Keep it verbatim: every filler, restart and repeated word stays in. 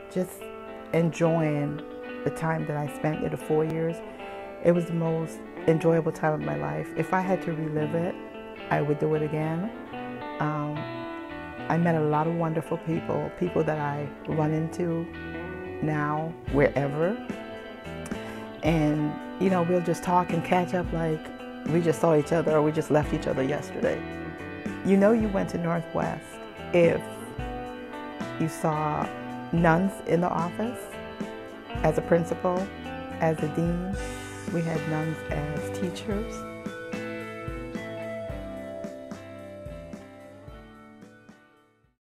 just enjoying the time that I spent in the four years. It was the most enjoyable time of my life. If I had to relive it, I would do it again. Um, I met a lot of wonderful people, people that I run into now, wherever. And, you know, we'll just talk and catch up like we just saw each other or we just left each other yesterday. You know you went to Northwest if you saw nuns in the office as a principal, as a dean. We had nuns as teachers.